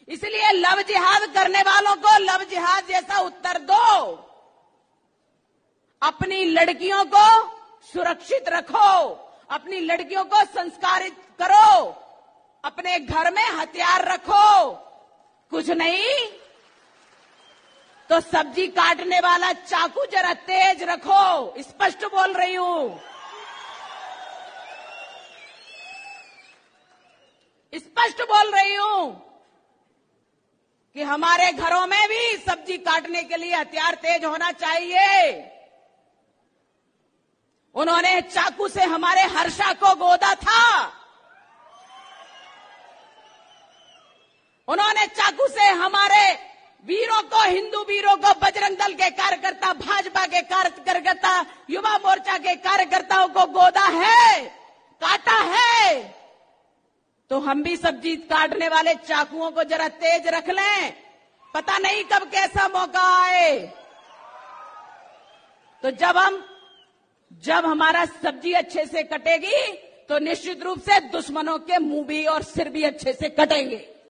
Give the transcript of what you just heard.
इसलिए लव जिहाद करने वालों को लव जिहाद जैसा उत्तर दो। अपनी लड़कियों को सुरक्षित रखो, अपनी लड़कियों को संस्कारित करो, अपने घर में हथियार रखो। कुछ नहीं तो सब्जी काटने वाला चाकू जरा तेज रखो। स्पष्ट बोल रही हूं, स्पष्ट बोल रही हूं कि हमारे घरों में भी सब्जी काटने के लिए हथियार तेज होना चाहिए। उन्होंने चाकू से हमारे हर्षा को गोदा था, उन्होंने चाकू से हमारे वीरों को, हिंदू वीरों को, बजरंग दल के कार्यकर्ता, भाजपा के कार्यकर्ता, युवा मोर्चा के कार्यकर्ताओं को गोदा है, काटा है। तो हम भी सब्जी काटने वाले चाकुओं को जरा तेज रख लें, पता नहीं कब कैसा मौका आए। तो जब हमारा सब्जी अच्छे से कटेगी तो निश्चित रूप से दुश्मनों के मुंह भी और सिर भी अच्छे से कटेंगे।